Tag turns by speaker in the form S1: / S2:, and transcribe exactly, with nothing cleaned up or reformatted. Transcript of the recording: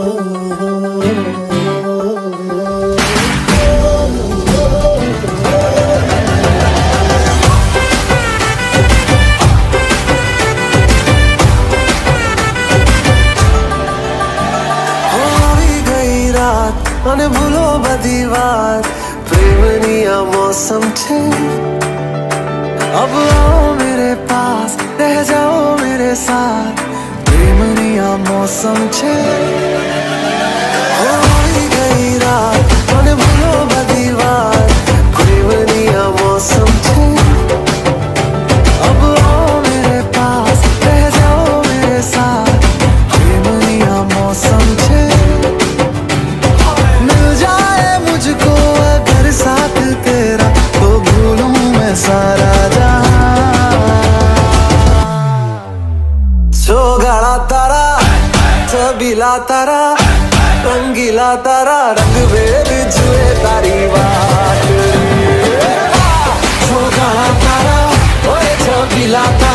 S1: મને ભૂલો બધી વાત પ્રેમની આ मौसम छे अब आओ मेरे पास रह जाओ मेरे साथ प्रेमनी आ मौसम छे होई गई रात મને ભૂલો બધી વાત प्रेमनी आ मौसम छे अब आओ मेरे पास रह जाओ मेरे साथ प्रेमनी आ मौसम छे साथ तेरा तो भूलूं मैं सारा जहां तारा छबीला तारा रंगीला तारा रंग वेद जुए तारी बात तारा ओए छबीला तारा